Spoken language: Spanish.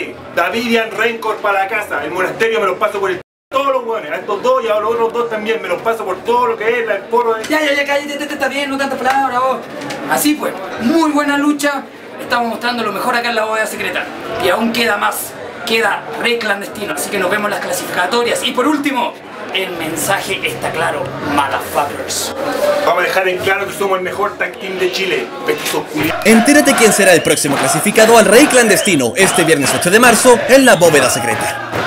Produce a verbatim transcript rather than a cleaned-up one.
Oye, Davidian, Rencor para la casa. El monasterio me los paso por el... Todos los hueones, a estos dos y a los otros dos también. Me los paso por todo lo que es el porro de... Ya, ya, ya, cállate, te, te, está bien, no tantas palabras vos. Así pues, muy buena lucha. Estamos mostrando lo mejor acá en la bóveda secreta. Y aún queda más. Queda re clandestino, así que nos vemos en las clasificatorias. Y por último, el mensaje está claro, motherfuckers. Vamos a dejar en claro que somos el mejor tag team de Chile. Entérate quién será el próximo clasificado al Rey Clandestino este viernes ocho de marzo en la bóveda secreta.